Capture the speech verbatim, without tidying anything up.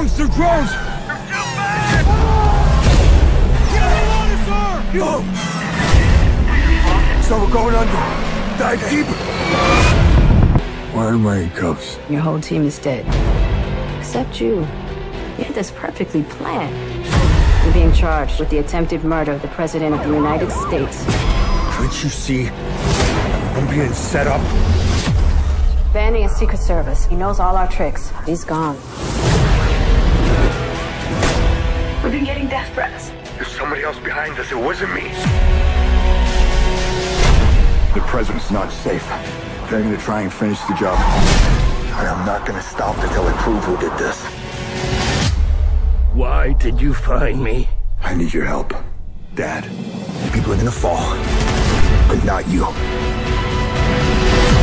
drones! They're drones! They're too bad! Get on it, sir! Yo! So we're going under. Dive deep. Why am I in cuffs? Your whole team is dead. Except you. You had this perfectly planned. You're being charged with the attempted murder of the President of the United States. Can't you see? I'm being set up. Vanny is Secret Service. He knows all our tricks. He's gone. We've been getting death threats. There's somebody else behind us. It wasn't me. The President's not safe. They're gonna try and finish the job. And I'm not gonna stop until I prove who did this. Why did you find me? I need your help. Dad, people are gonna fall. But not you.